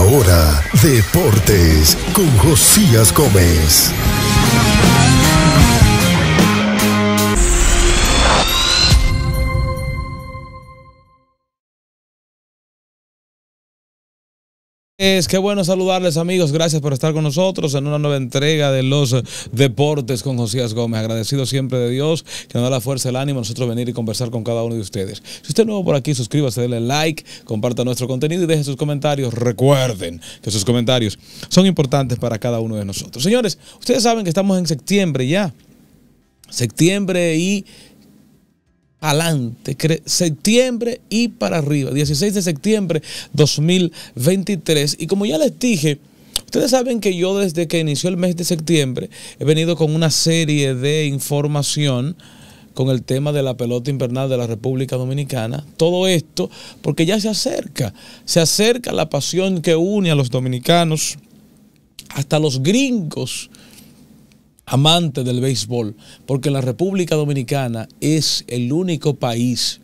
ahora, Deportes con Josías Gómez. Qué bueno saludarles, amigos. Gracias por estar con nosotros en una nueva entrega de los Deportes con Josías Gómez. Agradecido siempre de Dios que nos da la fuerza, el ánimo a nosotros venir y conversar con cada uno de ustedes. Si usted es nuevo por aquí, suscríbase, denle like, comparta nuestro contenido y deje sus comentarios. Recuerden que sus comentarios son importantes para cada uno de nosotros. Señores, ustedes saben que estamos en septiembre ya. Septiembre y adelante, septiembre y para arriba, 16 de septiembre 2023. Y como ya les dije, ustedes saben que yo desde que inició el mes de septiembre he venido con una serie de información con el tema de la pelota invernal de la República Dominicana. Todo esto porque ya se acerca la pasión que une a los dominicanos, hasta los gringos amante del béisbol, porque la República Dominicana es el único país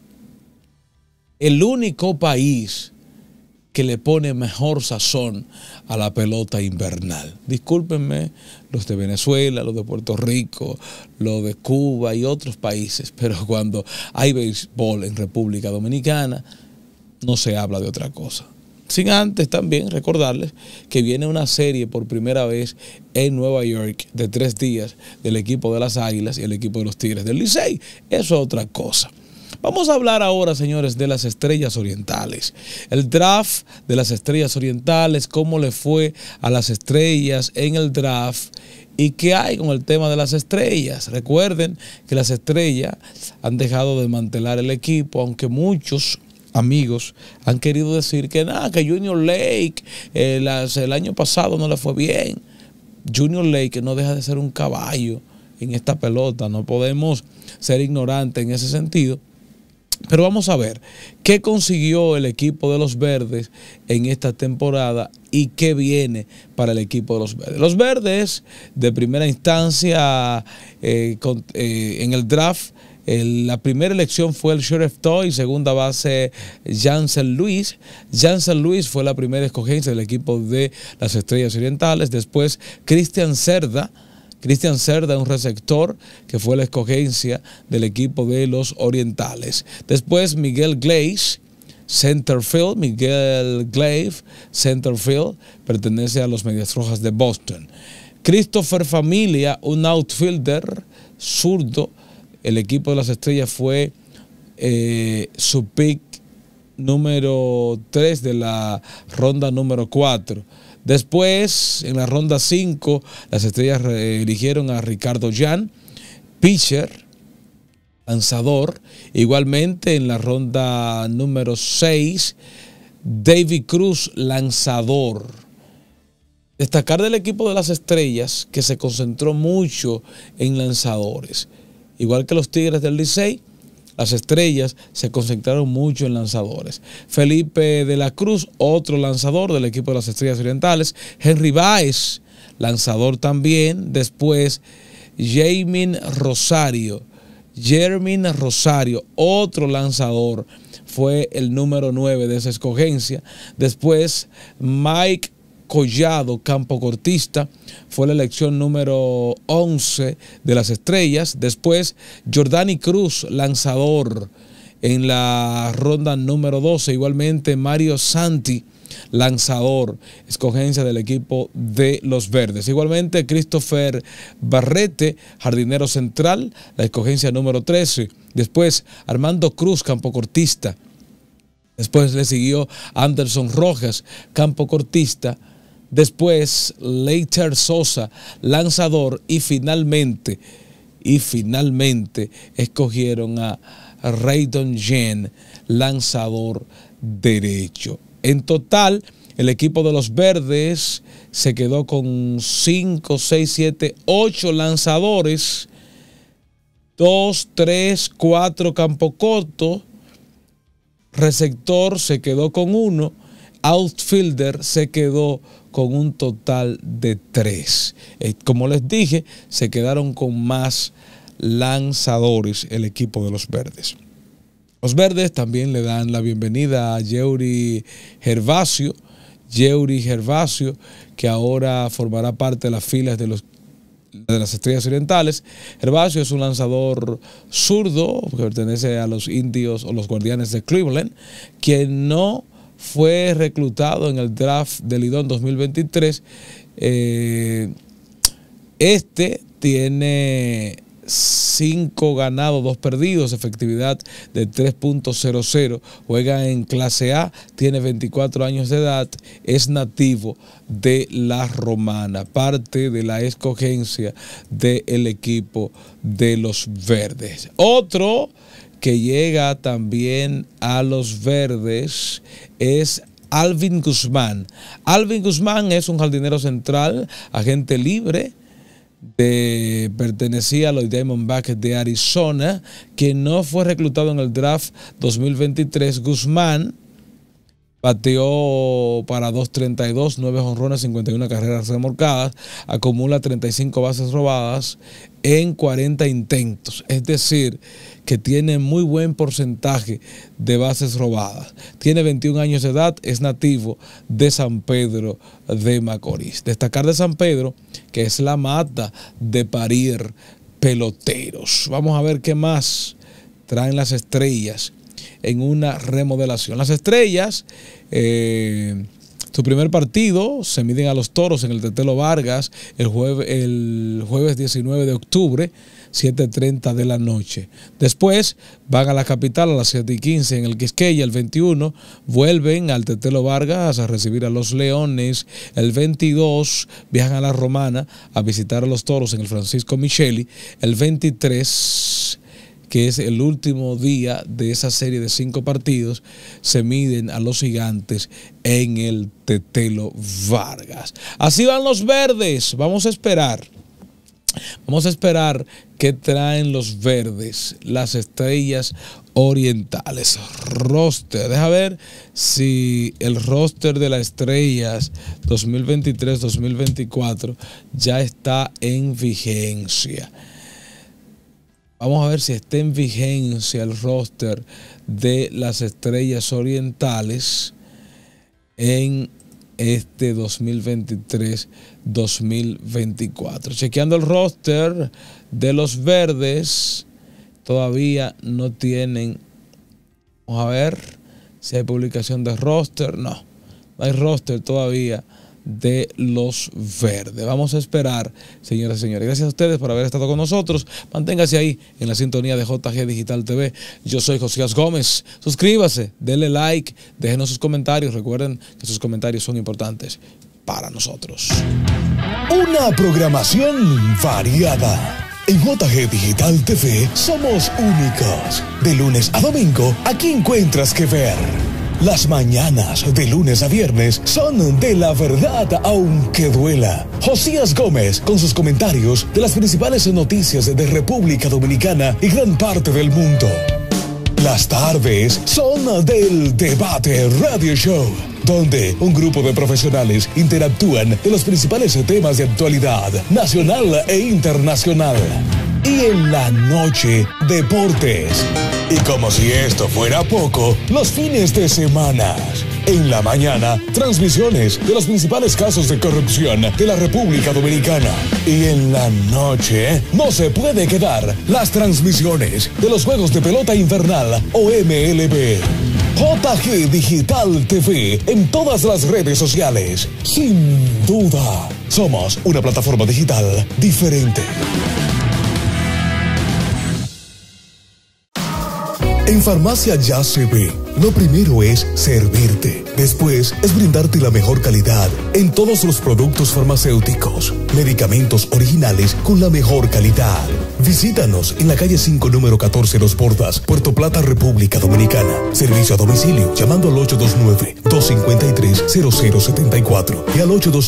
que le pone mejor sazón a la pelota invernal. Discúlpenme los de Venezuela, los de Puerto Rico, los de Cuba y otros países, pero cuando hay béisbol en República Dominicana no se habla de otra cosa. Sin antes también recordarles que viene una serie por primera vez en Nueva York de 3 días del equipo de las Águilas y el equipo de los Tigres del Licey. Eso es otra cosa. Vamos a hablar ahora, señores, de las Estrellas Orientales. El draft de las Estrellas Orientales, cómo le fue a las Estrellas en el draft y qué hay con el tema de las Estrellas. Recuerden que las Estrellas han dejado de desmantelar el equipo, aunque muchos amigos han querido decir que nada, que Junior Lake el año pasado no le fue bien. Junior Lake no deja de ser un caballo en esta pelota, no podemos ser ignorantes en ese sentido. Pero vamos a ver qué consiguió el equipo de los Verdes en esta temporada y qué viene para el equipo de los Verdes. Los Verdes, de primera instancia en el draft, la primera elección fue el Sheriff Toy, segunda base Jansen Luis. Jansen Luis fue la primera escogencia del equipo de las Estrellas Orientales. Después Cristian Cerda, un receptor que fue la escogencia del equipo de los Orientales. Después Miguel Glaze, centerfield. Miguel Glaze, centerfield, pertenece a los Medias Rojas de Boston. Christopher Familia, un outfielder zurdo. El equipo de las Estrellas fue su pick número 3 de la ronda número 4. Después, en la ronda 5, las Estrellas eligieron a Ricardo Jan, pitcher, lanzador. Igualmente, en la ronda número 6, David Cruz, lanzador. Destacar del equipo de las Estrellas que se concentró mucho en lanzadores. Igual que los Tigres del Licey, las Estrellas se concentraron mucho en lanzadores. Felipe de la Cruz, otro lanzador del equipo de las Estrellas Orientales. Henry Báez, lanzador también. Después, Jermin Rosario, otro lanzador, fue el número 9 de esa escogencia. Después, Mike Collado, campocortista, fue la elección número 11 de las Estrellas. Después, Jordani Cruz, lanzador, en la ronda número 12. Igualmente, Mario Santi, lanzador, escogencia del equipo de los Verdes. Igualmente, Christopher Barrete, jardinero central, la escogencia número 13. Después, Armando Cruz, campocortista. Después le siguió Anderson Rojas, campocortista. Después, Leiter Sosa, lanzador, y finalmente escogieron a Raydon Jen, lanzador derecho. En total, el equipo de los Verdes se quedó con 5, 6, 7, 8 lanzadores, 2, 3, 4 campo corto, receptor se quedó con 1, outfielder se quedó con un total de 3. Como les dije, se quedaron con más lanzadores el equipo de los Verdes. Los Verdes también le dan la bienvenida a Yeury Gervasio. Yeury Gervasio, que ahora formará parte de las filas de las Estrellas Orientales. Gervasio es un lanzador zurdo que pertenece a los Indios o los Guardianes de Cleveland, quien no fue reclutado en el draft del Lidón 2023. Tiene 5 ganados, 2 perdidos, efectividad de 3.00, juega en clase A, tiene 24 años de edad, es nativo de La Romana, parte de la escogencia del equipo de los Verdes. Otro que llega también a los Verdes es Alvin Guzmán. Alvin Guzmán es un jardinero central, agente libre, pertenecía a los Diamondbacks de Arizona, que no fue reclutado en el draft 2023. Guzmán bateó para 2.32, 9 jonrones, 51 carreras remolcadas, acumula 35 bases robadas en 40 intentos, es decir, que tiene muy buen porcentaje de bases robadas. Tiene 21 años de edad, es nativo de San Pedro de Macorís. Destacar de San Pedro que es la mata de parir peloteros. Vamos a ver qué más traen las Estrellas en una remodelación. Las Estrellas, su primer partido se miden a los Toros en el Tetelo Vargas el jueves 19 de octubre, 7:30 de la noche. Después van a la capital a las 7:15 en el Quisqueya. El 21 vuelven al Tetelo Vargas a recibir a los Leones. El 22 viajan a la Romana a visitar a los Toros en el Francisco Micheli. El 23, que es el último día de esa serie de 5 partidos, se miden a los Gigantes en el Tetelo Vargas. Así van los Verdes. Vamos a esperar qué traen los Verdes, las Estrellas Orientales. Roster, deja ver si el roster de las Estrellas 2023-2024 ya está en vigencia. Vamos a ver si está en vigencia el roster de las Estrellas Orientales en este 2023-2024. Chequeando el roster de los Verdes, todavía no tienen. Vamos a ver si hay publicación de roster. No hay roster todavía de los Verdes. Vamos a esperar, señoras y señores. Gracias a ustedes por haber estado con nosotros. Manténgase ahí en la sintonía de JG Digital TV. Yo soy Josías Gómez. Suscríbase, denle like, déjenos sus comentarios. Recuerden que sus comentarios son importantes para nosotros. Una programación variada. En JG Digital TV somos únicos. De lunes a domingo, aquí encuentras que ver. Las mañanas de lunes a viernes son de la verdad aunque duela. Josías Gómez con sus comentarios de las principales noticias de República Dominicana y gran parte del mundo. Las tardes son del Debate Radio Show, donde un grupo de profesionales interactúan de los principales temas de actualidad nacional e internacional. Y en la noche, deportes. Y como si esto fuera poco, los fines de semana. En la mañana, transmisiones de los principales casos de corrupción de la República Dominicana. Y en la noche, no se puede quedar las transmisiones de los Juegos de Pelota Invernal o MLB. JG Digital TV en todas las redes sociales. Sin duda, somos una plataforma digital diferente. En Farmacia Ya se ve. Lo primero es servirte. Después es brindarte la mejor calidad en todos los productos farmacéuticos. Medicamentos originales con la mejor calidad. Visítanos en la calle 5, número 14, Los Bordas, Puerto Plata, República Dominicana. Servicio a domicilio llamando al 829-253-0074 y al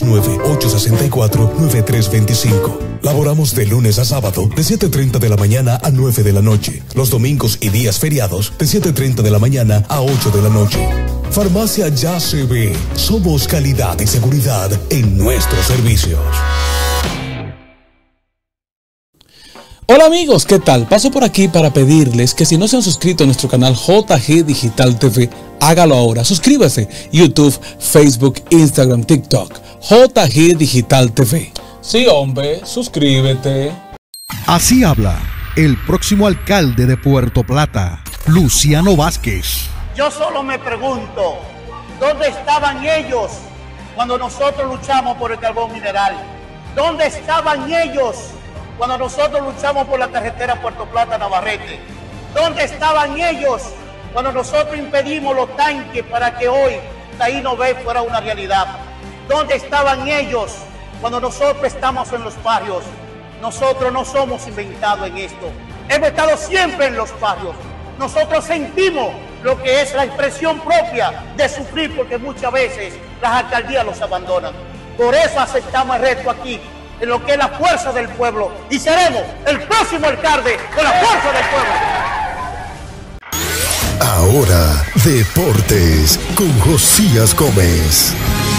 829-864-9325. Laboramos de lunes a sábado de 7:30 de la mañana a 9 de la noche. Los domingos y días feriados de 7:30 de la mañana a 8 de la noche. Farmacia Ya se ve. Somos calidad y seguridad en nuestros servicios. Hola amigos, ¿qué tal? Paso por aquí para pedirles que si no se han suscrito a nuestro canal JG Digital TV, hágalo ahora. Suscríbase. YouTube, Facebook, Instagram, TikTok. JG Digital TV. Sí, hombre, suscríbete. Así habla el próximo alcalde de Puerto Plata, Luciano Vázquez. Yo solo me pregunto, ¿dónde estaban ellos cuando nosotros luchamos por el carbón mineral? ¿Dónde estaban ellos cuando nosotros luchamos por la carretera Puerto Plata-Navarrete? ¿Dónde estaban ellos cuando nosotros impedimos los tanques para que hoy Taíno Bay fuera una realidad? ¿Dónde estaban ellos cuando nosotros estamos en los barrios? Nosotros no somos inventados en esto. Hemos estado siempre en los barrios. Nosotros sentimos lo que es la expresión propia de sufrir, porque muchas veces las alcaldías los abandonan. Por eso aceptamos el reto aquí, en lo que es la fuerza del pueblo, y seremos el próximo alcalde con la fuerza del pueblo. Ahora, Deportes con Josías Gómez.